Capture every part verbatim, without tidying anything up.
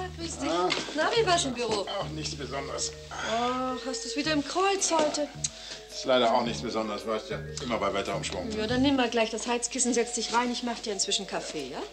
grüß dich. Ah. Na, wie war's im Büro? Auch nichts Besonderes. Ach, hast du es wieder im Kreuz heute? Ist leider auch nichts Besonderes, weißt ja. Immer bei Wetterumschwung. Ja, dann nimm mal gleich das Heizkissen, setz dich rein. Ich mach dir inzwischen Kaffee, ja?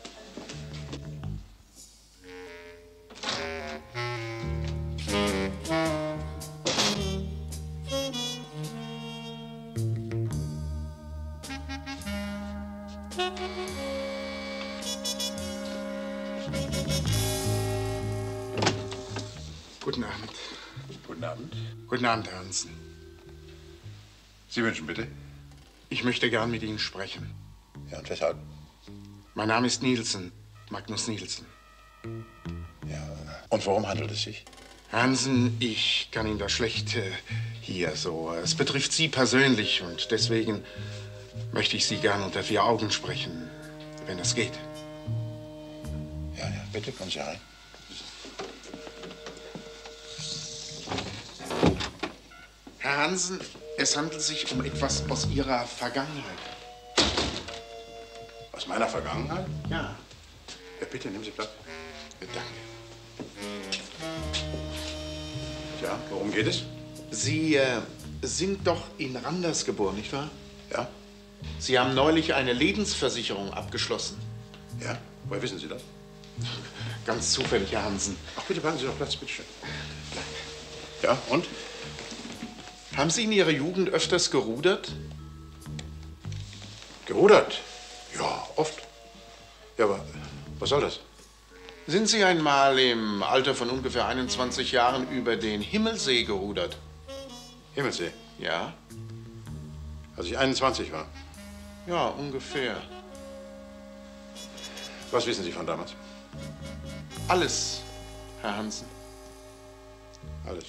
Guten Abend. Guten Abend. Guten Abend, Herr Hansen. Sie wünschen bitte? Ich möchte gern mit Ihnen sprechen. Ja, und weshalb? Mein Name ist Nielsen, Magnus Nielsen. Ja, und worum handelt es sich? Hansen, ich kann Ihnen das schlecht äh, hier so. Es betrifft Sie persönlich und deswegen möchte ich Sie gern unter vier Augen sprechen, wenn es geht. Ja, ja, bitte, kommen Sie rein. Herr Hansen, es handelt sich um etwas aus Ihrer Vergangenheit. Aus meiner Vergangenheit? Ja. Ja, bitte, nehmen Sie Platz. Ja, danke. Ja, worum geht es? Sie äh, sind doch in Randers geboren, nicht wahr? Ja. Sie haben neulich eine Lebensversicherung abgeschlossen. Ja? Woher wissen Sie das? Ganz zufällig, Herr Hansen. Ach, bitte machen Sie doch Platz, bitteschön. Ja, und? Haben Sie in Ihrer Jugend öfters gerudert? Gerudert? Ja, oft. Ja, aber was soll das? Sind Sie einmal im Alter von ungefähr einundzwanzig Jahren über den Himmelsee gerudert? Himmelssee? Ja. Als ich einundzwanzig war. Ja, ungefähr. Was wissen Sie von damals? Alles, Herr Hansen. Alles.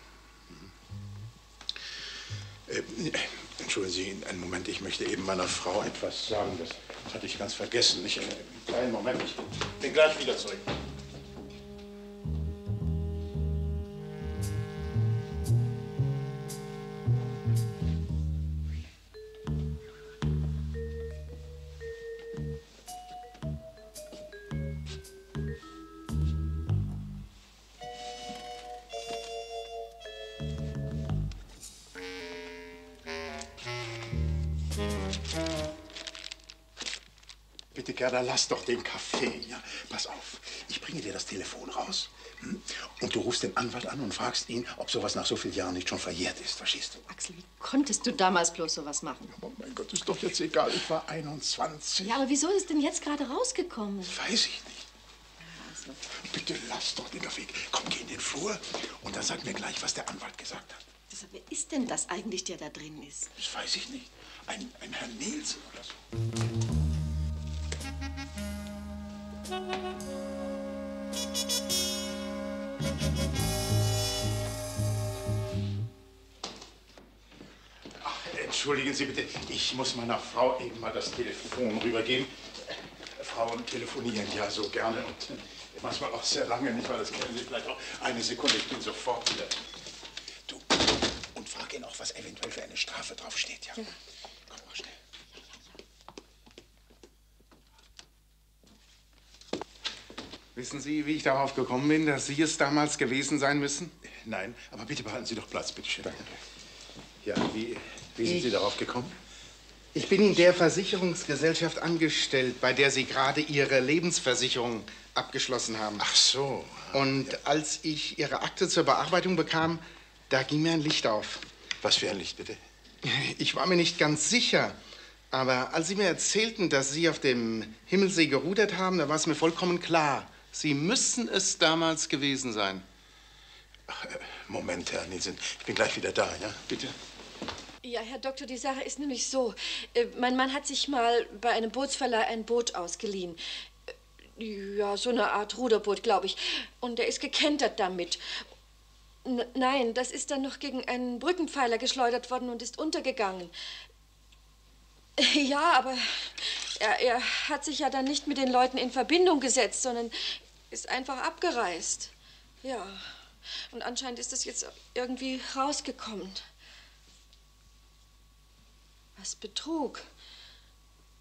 Äh, entschuldigen Sie einen Moment, ich möchte eben meiner Frau etwas sagen. Das, das hatte ich ganz vergessen. Ich, äh, einen kleinen Moment, ich bin gleich wieder zurück. Bitte, Gerda, lass doch den Kaffee. Ja, pass auf, ich bringe dir das Telefon raus. Hm? Und du rufst den Anwalt an und fragst ihn, ob sowas nach so vielen Jahren nicht schon verjährt ist, verstehst du? Axel, wie konntest du damals bloß sowas machen? Oh mein Gott, ist doch jetzt egal, ich war einundzwanzig. Ja, aber wieso ist es denn jetzt gerade rausgekommen? Das weiß ich nicht. Also. Bitte lass doch den Kaffee. Komm, geh in den Flur und dann sag mir gleich, was der Anwalt gesagt hat. Deshalb, wer ist denn das eigentlich, der da drin ist? Das weiß ich nicht. Ein, ein Herr Nielsen oder so. Ach, entschuldigen Sie bitte, ich muss meiner Frau eben mal das Telefon rübergeben. Frauen telefonieren ja so gerne und manchmal auch sehr lange, nicht wahr? Das kennen Sie vielleicht auch. Eine Sekunde, ich bin sofort wieder. Du, und frag ihn auch, was eventuell für eine Strafe draufsteht, ja? Ja. Komm mal schnell. Wissen Sie, wie ich darauf gekommen bin, dass Sie es damals gewesen sein müssen? Nein, aber bitte behalten Sie doch Platz, bitte schön. Danke. Ja, wie, wie sind Ich- Sie darauf gekommen? Ich bin in der Versicherungsgesellschaft angestellt, bei der Sie gerade Ihre Lebensversicherung abgeschlossen haben. Ach so. Und Ja. als ich Ihre Akte zur Bearbeitung bekam, da ging mir ein Licht auf. Was für ein Licht, bitte? Ich war mir nicht ganz sicher, aber als Sie mir erzählten, dass Sie auf dem Himmelsee gerudert haben, da war es mir vollkommen klar. Sie müssen es damals gewesen sein. Ach, äh, Moment, Herr Nielsen, ich bin gleich wieder da, ja? Bitte. Ja, Herr Doktor, die Sache ist nämlich so. Äh, Mein Mann hat sich mal bei einem Bootsverleih ein Boot ausgeliehen. Äh, Ja, so eine Art Ruderboot, glaube ich. Und er ist gekentert damit. N nein, das ist dann noch gegen einen Brückenpfeiler geschleudert worden und ist untergegangen. Ja, aber er, er hat sich ja dann nicht mit den Leuten in Verbindung gesetzt, sondern ist einfach abgereist. Ja, und anscheinend ist das jetzt irgendwie rausgekommen. Was Betrug?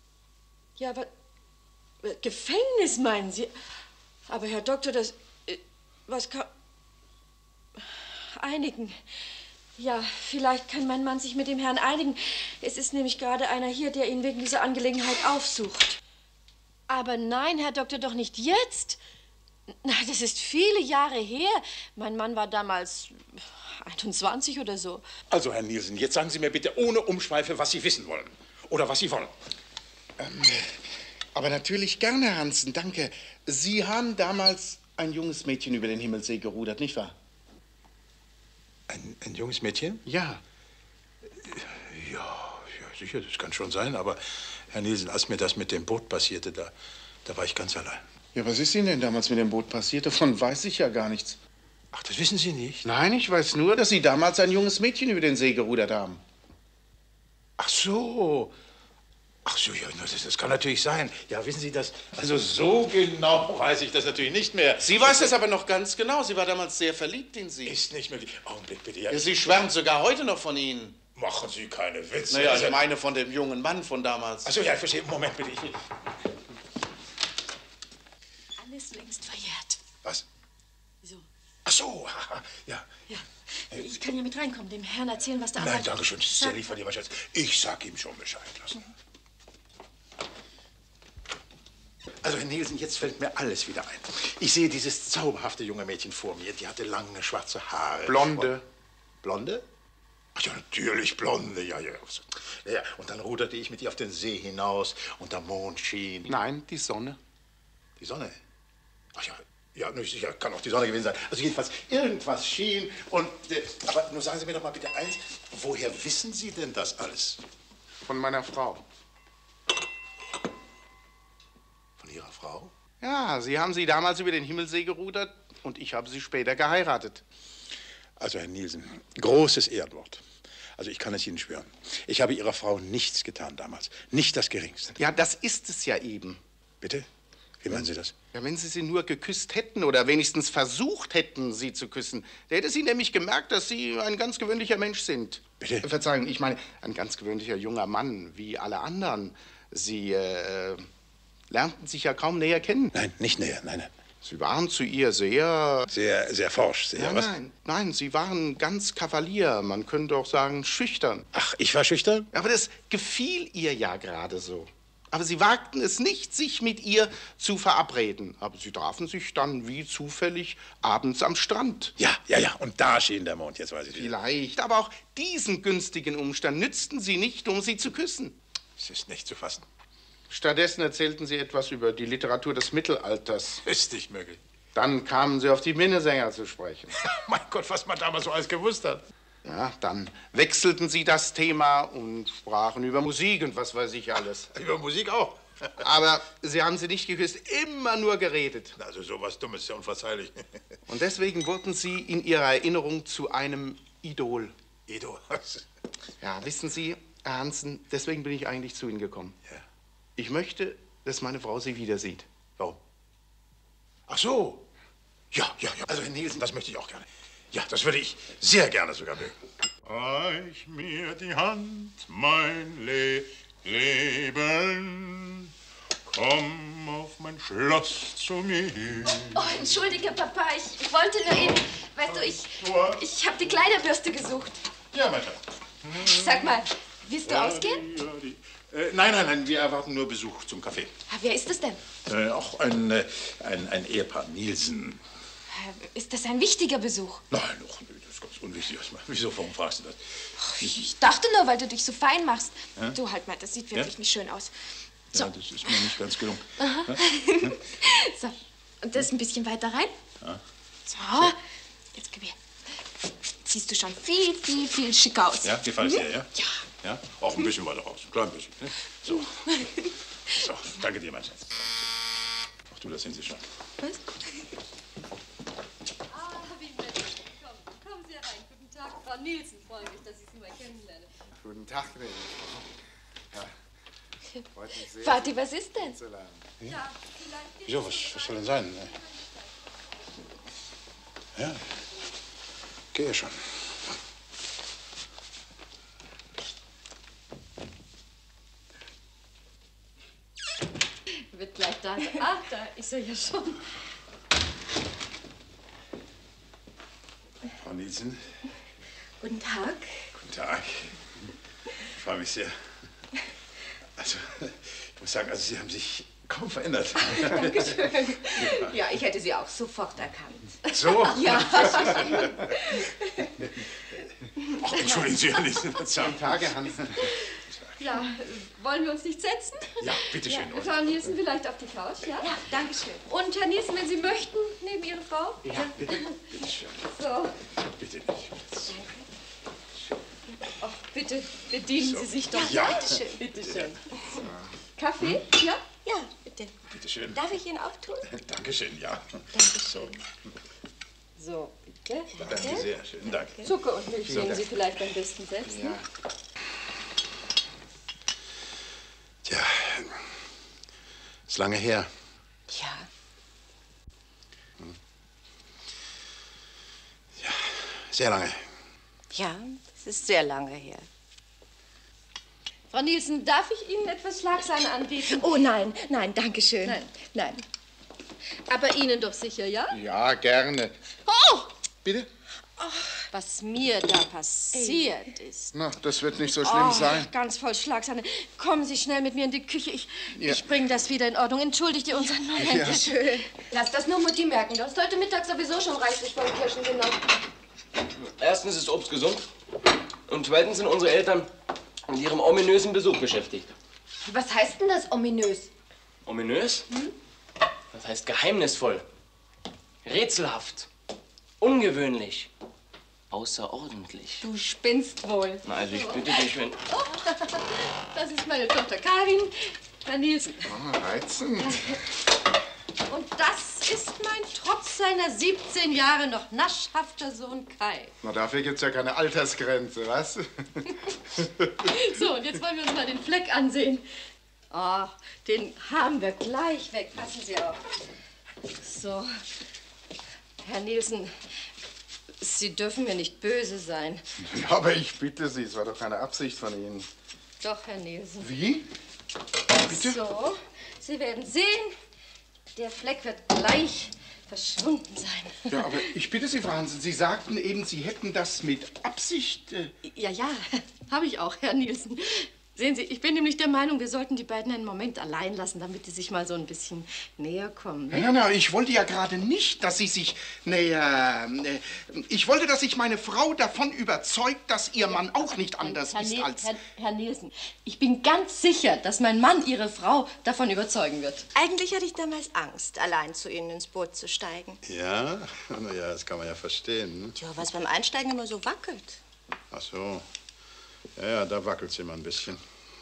Ja, aber Gefängnis meinen Sie? Aber Herr Doktor, das, Was kann... Einigen. Ja, vielleicht kann mein Mann sich mit dem Herrn einigen. Es ist nämlich gerade einer hier, der ihn wegen dieser Angelegenheit aufsucht. Aber nein, Herr Doktor, doch nicht jetzt. Na, das ist viele Jahre her. Mein Mann war damals einundzwanzig oder so. Also, Herr Nielsen, jetzt sagen Sie mir bitte ohne Umschweife, was Sie wissen wollen. Oder was Sie wollen. Ähm, aber natürlich gerne, Herr Hansen, danke. Sie haben damals ein junges Mädchen über den Himmelssee gerudert, nicht wahr? Ein, ein junges Mädchen? Ja. Ja, ja, sicher, das kann schon sein. Aber, Herr Nielsen, als mir das mit dem Boot passierte, da, da war ich ganz allein. Ja, was ist Ihnen denn damals mit dem Boot passiert? Davon weiß ich ja gar nichts. Ach, das wissen Sie nicht? Nein, ich weiß nur, dass Sie damals ein junges Mädchen über den See gerudert haben. Ach so. Ach so, ja, das, das kann natürlich sein. Ja, wissen Sie das? Also so genau weiß ich das natürlich nicht mehr. Sie weiß das aber noch ganz genau. Sie war damals sehr verliebt in Sie. Ist nicht möglich. Augenblick, bitte. Ja, Ja, sie schwärmt sogar heute noch von Ihnen. machen Sie keine Witze. Naja, Also- ich meine von dem jungen Mann von damals. Ach so, ja, ich verstehe. Moment, bitte. Ich, Alles längst verjährt. was? So. Ach so, ja. Ja, ich kann ja mit reinkommen, dem Herrn erzählen, was da Nein, arbeitet. danke schön. Das ist sehr lieb von dir, mein Schatz. Ich sag ihm schon Bescheid. Lassen. Also, Herr Nielsen, jetzt fällt mir alles wieder ein. Ich sehe dieses zauberhafte junge Mädchen vor mir. Die hatte lange schwarze Haare. Blonde. Und, blonde? Ach ja, natürlich blonde. Ja, ja. Ja, und dann ruderte ich mit ihr auf den See hinaus und der Mond schien. Nein, die Sonne. Die Sonne? Ach ja, ja, nicht sicher, kann auch die Sonne gewesen sein. Also jedenfalls, irgendwas schien und... Äh, aber nur sagen Sie mir doch mal bitte eins, woher wissen Sie denn das alles? Von meiner Frau. Von Ihrer Frau? Ja, Sie haben sie damals über den Himmelssee gerudert und ich habe sie später geheiratet. Also, Herr Nielsen, großes Ehrenwort. Also, ich kann es Ihnen schwören. Ich habe Ihrer Frau nichts getan damals. Nicht das Geringste. Ja, das ist es ja eben. Bitte? Wie meinen Sie das? Ja, wenn Sie sie nur geküsst hätten oder wenigstens versucht hätten, sie zu küssen, da hätte sie nämlich gemerkt, dass Sie ein ganz gewöhnlicher Mensch sind. Bitte? Verzeihung, ich meine, ein ganz gewöhnlicher junger Mann, wie alle anderen. Sie äh, lernten sich ja kaum näher kennen. Nein, nicht näher, nein, nein. Sie waren zu ihr sehr... Sehr, sehr forsch, sehr, Ja, was? nein, nein, Sie waren ganz Kavalier, man könnte auch sagen schüchtern. Ach, ich war schüchtern? Aber das gefiel ihr ja gerade so. Aber Sie wagten es nicht, sich mit ihr zu verabreden. Aber Sie trafen sich dann wie zufällig abends am Strand. Ja, ja, ja. Und da schien der Mond, jetzt weiß ich wieder. Vielleicht, aber auch diesen günstigen Umstand nützten Sie nicht, um sie zu küssen. Es ist nicht zu fassen. Stattdessen erzählten Sie etwas über die Literatur des Mittelalters. Ist nicht möglich. Dann kamen Sie auf die Minnesänger zu sprechen. Mein Gott, was man damals so alles gewusst hat. Ja, dann wechselten Sie das Thema und sprachen über Musik und was weiß ich alles. Über Musik auch. Aber Sie haben sie nicht geküsst, immer nur geredet. Also sowas Dummes ist ja unverzeihlich. Und deswegen wurden Sie in Ihrer Erinnerung zu einem Idol. Idol. Ja, wissen Sie, Herr Hansen, deswegen bin ich eigentlich zu Ihnen gekommen. Ja. Ich möchte, dass meine Frau Sie wieder sieht. Warum? Ach so. Ja, ja, ja. Also, Herr Nielsen, das möchte ich auch gerne. Ja, das würde ich sehr gerne sogar mögen. Reich mir die Hand, mein Le Leben. Komm auf mein Schloss zu mir. Oh, entschuldige, Papa, ich, ich wollte nur eben... Weißt du, ich, ich habe die Kleiderbürste gesucht. Ja, mein Schatz. Sag mal, willst du ausgehen? Äh, nein, nein, nein, wir erwarten nur Besuch zum Kaffee. Ah, wer ist das denn? Äh, auch ein, äh, ein, ein Ehepaar, Nielsen. Äh, Ist das ein wichtiger Besuch? Nein, doch, nee, das ist ganz unwichtig. Wieso, warum fragst du das? Ich, ich dachte nur, weil du dich so fein machst. Du, halt mal, das sieht wirklich Ja? nicht schön aus. So. Ja, das ist mir nicht ganz gelungen. So, und das ein bisschen weiter rein. Ja. So, jetzt gib her. Siehst du schon viel, viel, viel schicker aus. Ja, gefällt dir, ja? Ja. Ja, auch ein bisschen weiter raus, ein klein bisschen. Ne? So. So, danke dir, mein Schatz. Ach du, das sind Sie schon. Was? Ah, wie nett. Kommen, kommen Sie herein. Guten Tag, Frau Nielsen. Freue mich, dass ich Sie mal kennenlerne. Guten Tag, Gnädige Frau. Ja, freut mich sehr, Vati, was ist denn? Sie zu lernen. Ja, vielleicht... Wieso, was, was soll denn sein? Ja, gehe schon. Wird gleich da sein. Ach, da ist er ja schon. Frau Nielsen. Guten Tag. Guten Tag. Ich freue mich sehr. Also, ich muss sagen, also Sie haben sich kaum verändert. Dankeschön. Ja, ich hätte Sie auch sofort erkannt. So? Ja. Ach, entschuldigen Sie, Herr Nielsen. Guten Tag, Herr Hansen. Ja, wollen wir uns nicht setzen? Ja, bitteschön. Ja, Frau Nielsen, vielleicht auf die Couch, ja? Ja, danke schön. Und Herr Nielsen, wenn Sie möchten, neben Ihre Frau? Ja, bitte. Bitteschön. So. Bitte nicht. Ach, bitte, bedienen So. Sie sich doch. Ja. Bitteschön. Bitte schön. Kaffee? Ja? Ja, bitte. Bitteschön. Darf ich Ihnen auch tun? Dankeschön, ja. Dankeschön. So, bitte. Danke sehr. Schönen Dank. Zucker und Milch Vielen nehmen Dank. Sie vielleicht am besten selbst. Ne? Tja, ist lange her. Ja. Ja, sehr lange. Ja, es ist sehr lange her. Frau Nielsen, darf ich Ihnen etwas Schlagsahne anbieten? Oh nein, nein, danke schön. Nein. Nein. Aber Ihnen doch sicher, ja? Ja, gerne. Oh! Bitte? Was mir da passiert ist. Na, das wird nicht so schlimm Oh, sein. ganz voll Schlagsahne. Kommen Sie schnell mit mir in die Küche. Ich, Ja. ich bringe das wieder in Ordnung. Entschuldigt ihr unseren Moment. Ja. Schön. Lass das nur Mutti merken. Du hast heute Mittag sowieso schon reichlich von Kirschen genommen. Erstens ist Obst gesund und zweitens sind unsere Eltern mit ihrem ominösen Besuch beschäftigt. Was heißt denn das ominös? Ominös? Das heißt geheimnisvoll, rätselhaft, ungewöhnlich, außerordentlich. Du spinnst wohl. Na, also ich bitte dich, wenn... Das ist meine Tochter Karin, Herr Nielsen. Ah, reizend. Und das ist mein trotz seiner siebzehn Jahre noch naschhafter Sohn Kai. Na, dafür gibt's ja keine Altersgrenze, was? So, und jetzt wollen wir uns mal den Fleck ansehen. Oh, den haben wir gleich weg. Passen Sie auf. So. Herr Nielsen, Sie dürfen mir nicht böse sein. Ja, aber ich bitte Sie, es war doch keine Absicht von Ihnen. Doch, Herr Nielsen. Wie? Bitte? So, Sie werden sehen, der Fleck wird gleich verschwunden sein. Ja, aber ich bitte Sie, Frau Hansen, Sie sagten eben, Sie hätten das mit Absicht... Äh Ja, ja, habe ich auch, Herr Nielsen. Sehen Sie, ich bin nämlich der Meinung, wir sollten die beiden einen Moment allein lassen, damit die sich mal so ein bisschen näher kommen. Ne? Nein, nein, ich wollte ja gerade nicht, dass Sie sich näher... Äh, ich wollte, dass sich meine Frau davon überzeugt, dass Ihr Mann auch nicht anders Herr, ist Niel- als... Herr, Herr Nielsen, ich bin ganz sicher, dass mein Mann Ihre Frau davon überzeugen wird. Eigentlich hatte ich damals Angst, allein zu Ihnen ins Boot zu steigen. Ja? Na ja, das kann man ja verstehen. Ne? Tja, was beim Einsteigen immer so wackelt. Ach so. Ja, ja, da wackelt sie immer ein bisschen.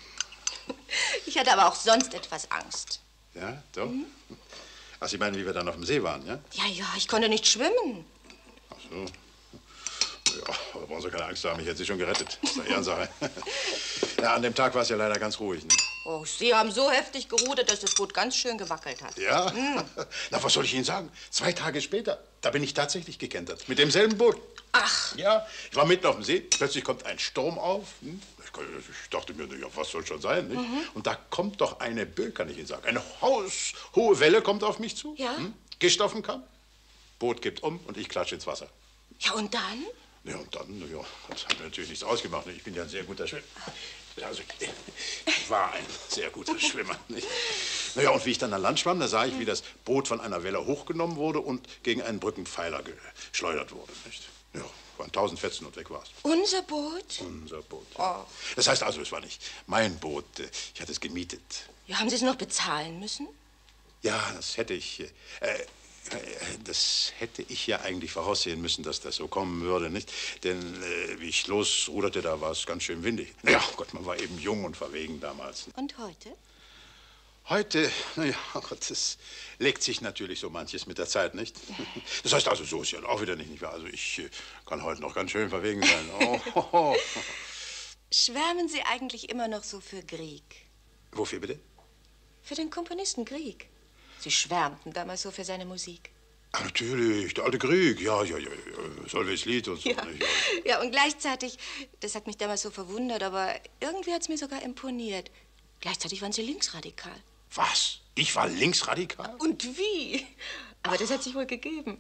Ich hatte aber auch sonst etwas Angst. Ja, doch? Ach, Sie meinen, wie wir dann auf dem See waren, ja? Ja, ja, ich konnte nicht schwimmen. Ach so. Ja, da brauchen Sie keine Angst haben, ich hätte Sie schon gerettet. Das ist eine Ehrensache. Ja, an dem Tag war es ja leider ganz ruhig, ne? Oh, Sie haben so heftig gerudert, dass das Boot ganz schön gewackelt hat. Ja? Na, was soll ich Ihnen sagen? Zwei Tage später, da bin ich tatsächlich gekentert. Mit demselben Boot. Ach. Ja, ich war mitten auf dem See, plötzlich kommt ein Sturm auf. Hm? Ich, ich dachte mir, ja, was soll schon sein, nicht? Mhm. Und da kommt doch eine Böe, kann ich Ihnen sagen. Eine haushohe Welle kommt auf mich zu. Ja. Hm? Gischt auf den Kamm. Boot kippt um und ich klatsche ins Wasser. Ja, und dann? Ja, und dann, na ja, das hat mir natürlich nichts ausgemacht. Ich bin ja ein sehr guter Schwimmer. Also, ich war ein sehr guter Schwimmer. Nicht? Naja, und wie ich dann an Land schwamm, da sah ich, wie das Boot von einer Welle hochgenommen wurde und gegen einen Brückenpfeiler geschleudert wurde. Nicht? Ja, waren tausend Fetzen und weg war's. Unser Boot? Unser Boot. Oh. Das heißt also, es war nicht mein Boot. Ich hatte es gemietet. Ja, haben Sie es noch bezahlen müssen? Ja, das hätte ich. Äh, Das hätte ich ja eigentlich voraussehen müssen, dass das so kommen würde, nicht? Denn äh, wie ich losruderte, da war es ganz schön windig. Ja, Gott, man war eben jung und verwegen damals. Und heute? Heute, naja, das legt sich natürlich so manches mit der Zeit, nicht? Das heißt also, so ist ja auch wieder nicht, nicht wahr? Also ich äh, kann heute noch ganz schön verwegen sein. Oh, oh, oh. Schwärmen Sie eigentlich immer noch so für Grieg? Wofür bitte? Für den Komponisten Grieg. Sie schwärmten damals so für seine Musik. Ah, natürlich, der alte Krieg. Ja, ja, ja, ja. Solveig Lied und so. Ja. Nicht? Ja. Ja, und gleichzeitig, das hat mich damals so verwundert, aber irgendwie hat es mir sogar imponiert. Gleichzeitig waren Sie linksradikal. Was? Ich war linksradikal? Und wie? Aber das hat sich wohl gegeben.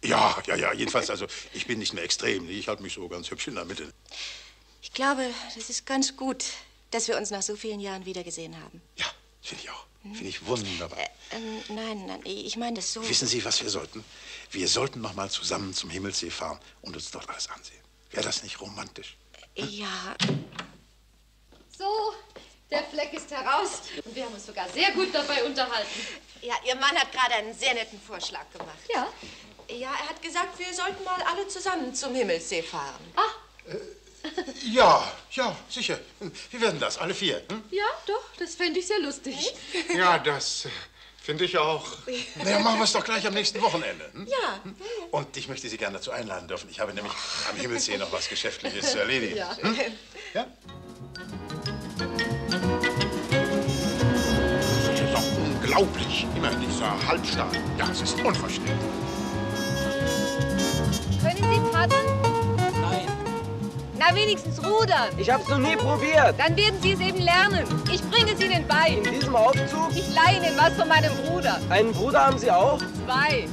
Ja, ja, ja, jedenfalls, also ich bin nicht mehr extrem. Ich halte mich so ganz hübsch in der Mitte. Ich glaube, das ist ganz gut, dass wir uns nach so vielen Jahren wiedergesehen haben. Ja, finde ich auch. Finde ich wunderbar. Äh, ähm, nein, nein, ich meine das so. Wissen Sie, was wir sollten? Wir sollten noch mal zusammen zum Himmelssee fahren und uns dort alles ansehen. Wäre das nicht romantisch? Hm? Ja. So, der Fleck ist heraus. Und wir haben uns sogar sehr gut dabei unterhalten. Ja, Ihr Mann hat gerade einen sehr netten Vorschlag gemacht. Ja? Ja, er hat gesagt, wir sollten mal alle zusammen zum Himmelssee fahren. Ah. Äh, ja, ja, sicher. Wir werden das, alle vier. Hm? Ja, doch, das fände ich sehr lustig. Ja, das äh, finde ich auch. Na ja, machen wir es doch gleich am nächsten Wochenende. Hm? Ja. Und ich möchte Sie gerne dazu einladen dürfen. Ich habe nämlich am Himmelssee noch was Geschäftliches zu erledigen. Ja. Hm? Ja? Das ist doch unglaublich. Immer dieser Halbstab. Ja, es ist unverständlich. Können Sie paddeln? Nein. Na, wenigstens rudern. Ich hab's noch nie probiert. Dann werden Sie es eben lernen. Ich bringe es Ihnen bei. In diesem Aufzug? Ich leihe Ihnen was von meinem Bruder. Einen Bruder haben Sie auch? Zwei.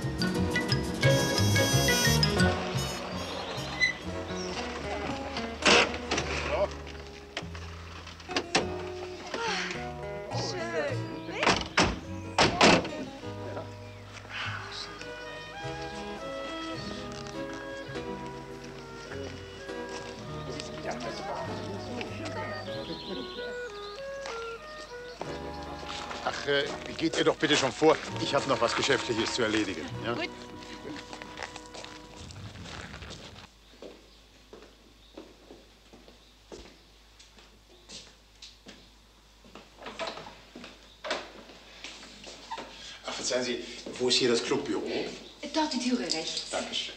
Ach, äh, geht ihr doch bitte schon vor. Ich habe noch was Geschäftliches zu erledigen. Ja? Gut. Ach, verzeihen Sie, wo ist hier das Clubbüro? Dort die Türe rechts. Dankeschön.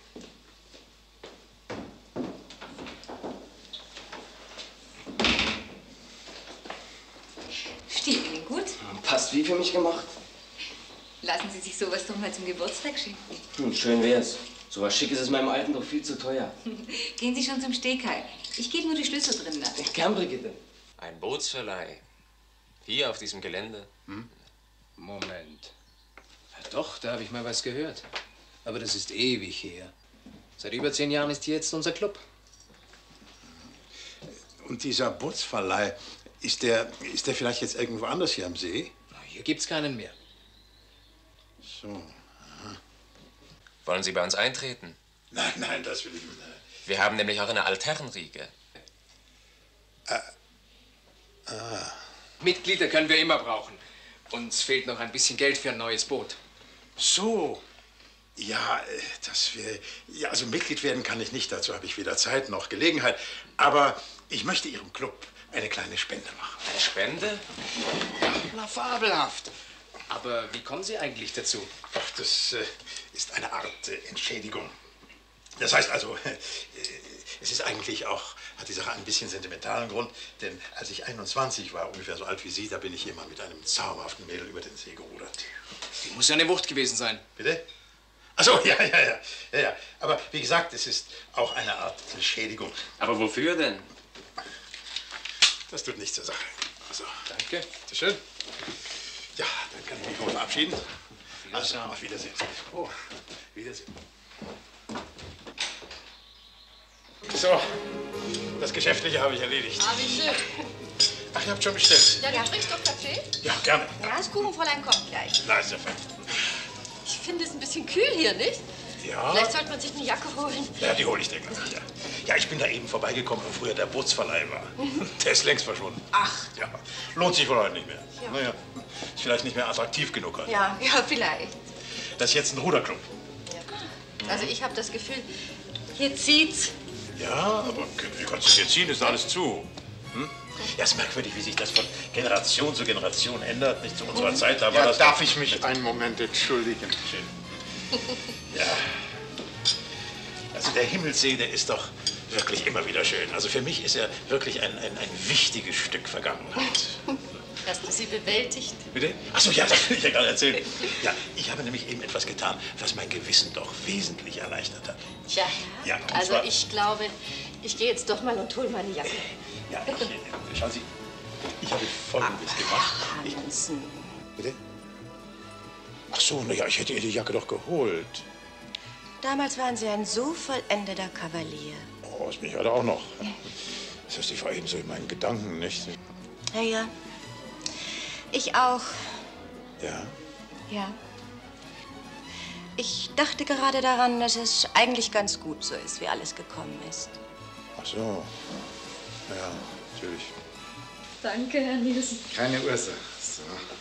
Steht Ihnen gut? Passt wie für mich gemacht. Lassen Sie sich sowas doch mal zum Geburtstag schenken. Hm, schön wär's. So was Schickes ist meinem Alten doch viel zu teuer. Gehen Sie schon zum Stegheim. Ich gebe nur die Schlüssel drin lassen. Gern, Brigitte. Ein Bootsverleih. Hier auf diesem Gelände. Hm? Moment. Ja, doch, da habe ich mal was gehört. Aber das ist ewig her. Seit über zehn Jahren ist hier jetzt unser Club. Und dieser Bootsverleih, ist der, ist der vielleicht jetzt irgendwo anders hier am See? Na, hier gibt's keinen mehr. So. Aha. Wollen Sie bei uns eintreten? Nein, nein, das will ich nicht. Wir haben nämlich auch eine Altherrenriege. Ah. Ah. Mitglieder können wir immer brauchen. Uns fehlt noch ein bisschen Geld für ein neues Boot. So. Ja, äh, dass wir. Ja, also Mitglied werden kann ich nicht. Dazu habe ich weder Zeit noch Gelegenheit. Aber ich möchte Ihrem Club eine kleine Spende machen. Eine Spende? Na, fabelhaft. Aber wie kommen Sie eigentlich dazu? Ach, das äh, ist eine Art äh, Entschädigung. Das heißt also, äh, es ist eigentlich auch, hat die Sache ein bisschen sentimentalen Grund, denn als ich einundzwanzig war, ungefähr so alt wie Sie, da bin ich immer mit einem zauberhaften Mädel über den See gerudert. Die muss ja eine Wucht gewesen sein. Bitte? Ach so, ja, ja, ja, ja, ja. Aber wie gesagt, es ist auch eine Art Entschädigung. Aber wofür denn? Das tut nichts zur Sache. Also, danke. Bitte schön. Ja, dann kann ich mich wohl verabschieden. Also, auf Wiedersehen. Oh, Wiedersehen. So, das Geschäftliche habe ich erledigt. Ah, wie schön. Ach, ihr habt schon bestellt? Ja, du trinkst doch Kaffee? Ja, gerne. Ja, das Kuchenfräulein kommt gleich. Na, ist ja fein. Ich finde es ein bisschen kühl hier, nicht? Ja. Vielleicht sollte man sich eine Jacke holen. Ja, die hole ich dir gleich. Ja. ja, ich bin da eben vorbeigekommen, wo früher der Bootsverleih war. Der ist längst verschwunden. Ach. Ja, lohnt sich wohl heute nicht mehr. Ja. Naja, ist vielleicht nicht mehr attraktiv genug heute. Ja, ja, vielleicht. Das ist jetzt ein Ruderclub. Ja. Also ich habe das Gefühl, hier zieht's. Ja, aber wie kannst du es jetzt ziehen? Ist alles zu. Hm? Ja, es ist merkwürdig, wie sich das von Generation zu Generation ändert. Nicht zu unserer Zeit, da war Ja, das... darf ich mich einen Moment entschuldigen? Schön. Ja. Also der Himmelssee, der ist doch wirklich immer wieder schön. Also für mich ist er wirklich ein, ein, ein wichtiges Stück Vergangenheit. Hast du sie bewältigt? Bitte? Ach so, ja, das will ich ja gerade erzählen. Ja, ich habe nämlich eben etwas getan, was mein Gewissen doch wesentlich erleichtert hat. Tja, Ja, und also zwar- ich glaube, ich gehe jetzt doch mal und hole meine Jacke. Ja, ich, äh, schauen Sie, ich habe Folgendes gemacht. Ich, bitte? Ach so, na ja, ich hätte ihr die Jacke doch geholt. Damals waren Sie ein so vollendeter Kavalier. Oh, ist mich heute auch noch. Das ist, ich war eben so in meinen Gedanken, nicht? Ja, ja. Ich auch. Ja? Ja. Ich dachte gerade daran, dass es eigentlich ganz gut so ist, wie alles gekommen ist. Ach so. Ja, natürlich. Danke, Herr Nielsen. Keine Ursache. So.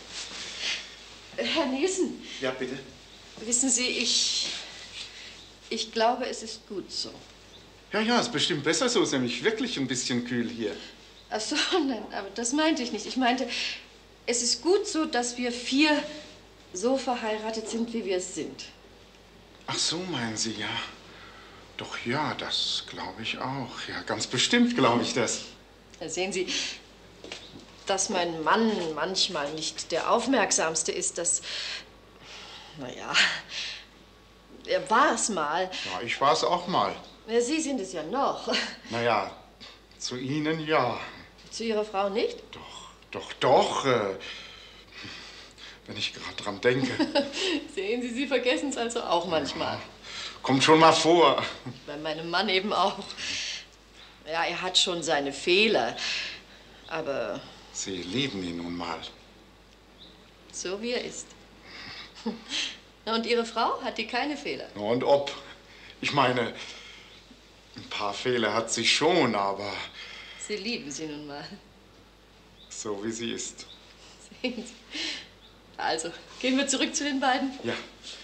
Herr Nielsen. Ja, bitte. Wissen Sie, ich... Ich glaube, es ist gut so. Ja, ja, ist bestimmt besser so. Ist nämlich wirklich ein bisschen kühl hier. Ach so, nein, aber das meinte ich nicht. Ich meinte, es ist gut so, dass wir vier so verheiratet sind, wie wir es sind. Ach so, meinen Sie, ja. Doch ja, das glaube ich auch. Ja, ganz bestimmt glaube ich das. Da sehen Sie, dass mein Mann manchmal nicht der Aufmerksamste ist, das... Naja, er war es mal. Ja, ich war es auch mal. Ja, Sie sind es ja noch. Naja, zu Ihnen ja. Zu Ihrer Frau nicht? Doch, doch. Äh, wenn ich gerade dran denke. Sehen Sie, Sie vergessen es also auch manchmal. Kommt schon mal vor. Bei meinem Mann eben auch. Ja, er hat schon seine Fehler, aber... Sie lieben ihn nun mal. So wie er ist. Na, und Ihre Frau, hat die keine Fehler? Und ob. Ich meine, ein paar Fehler hat sie schon, aber Sie lieben sie nun mal. so wie sie ist. Sehen Sie. Also, gehen wir zurück zu den beiden? Ja.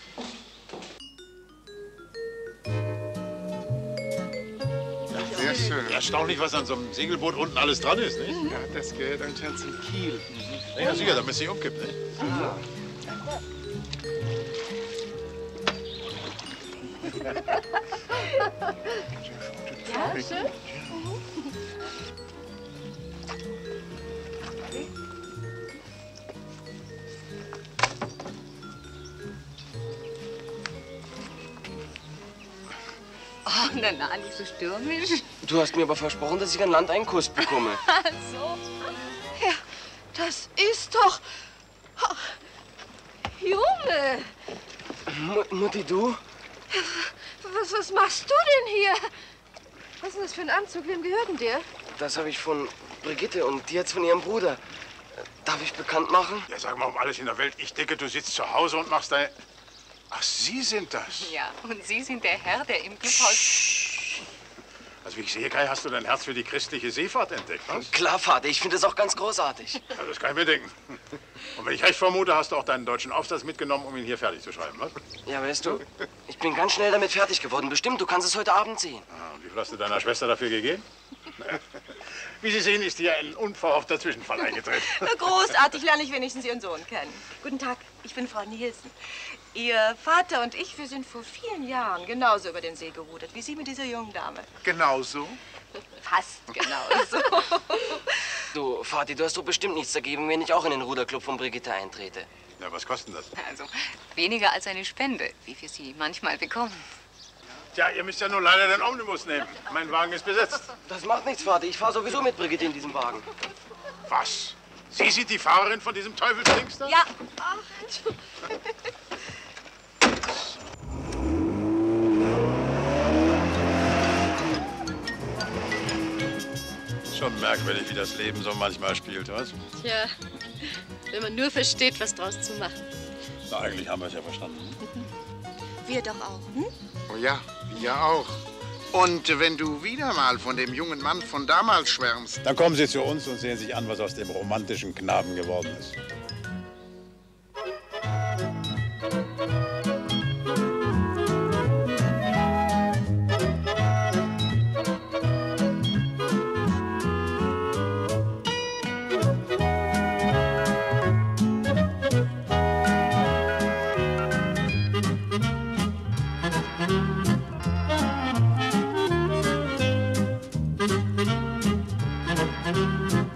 Sehr schön. Erstaunlich, was an so einem Segelboot unten alles dran ist, nicht? Ja, das gehört anscheinend zum Kiel. Ja, sicher, damit es nicht umkippt, nicht? Ah. Ja, schön. Oh, na, na, nicht so stürmisch. Du hast mir aber versprochen, dass ich an Land einen Kuss bekomme. Ach so. Ja, das ist doch... Oh, Junge! M Mutti, du? Was, was machst du denn hier? Was ist denn das für ein Anzug? Wem gehört denn der? Das habe ich von Brigitte und die hat's von ihrem Bruder. Darf ich bekannt machen? Ja, sag mal, um alles in der Welt. Ich denke, du sitzt zu Hause und machst dein... Ach, Sie sind das. Ja, und Sie sind der Herr, der im Clubhaus... Also wie ich sehe, Kai, hast du dein Herz für die christliche Seefahrt entdeckt, was? Klar, Vater, ich finde es auch ganz großartig. Ja, das kann ich mir denken. Und wenn ich recht vermute, hast du auch deinen deutschen Aufsatz mitgenommen, um ihn hier fertig zu schreiben, was? Ja, weißt du, ich bin ganz schnell damit fertig geworden. Bestimmt, du kannst es heute Abend sehen. Ah, und wie viel hast du deiner Schwester dafür gegeben? Wie Sie sehen, ist hier ein unverhoffter Zwischenfall eingetreten. Großartig, lerne ich wenigstens Ihren Sohn kennen. Guten Tag, ich bin Frau Nielsen. Ihr Vater und ich, wir sind vor vielen Jahren genauso über den See gerudert, wie Sie mit dieser jungen Dame. Genauso? Fast genauso. Du, Vati, du hast doch bestimmt nichts dagegen, wenn ich auch in den Ruderclub von Brigitte eintrete. Ja, was kostet das? Also, weniger als eine Spende, wie wir sie manchmal bekommen. Tja, ihr müsst ja nur leider den Omnibus nehmen. Mein Wagen ist besetzt. Das macht nichts, Vati. Ich fahre sowieso mit Brigitte in diesem Wagen. Was? Sie sind die Fahrerin von diesem Teufelsdings da? Ja. Schon merkwürdig, wie das Leben so manchmal spielt, was? Tja, wenn man nur versteht, was draus zu machen. Na, eigentlich haben wir es ja verstanden. Wir doch auch, hm? Oh ja, wir auch. Und wenn du wieder mal von dem jungen Mann von damals schwärmst... Dann kommen Sie zu uns und sehen sich an, was aus dem romantischen Knaben geworden ist. Musik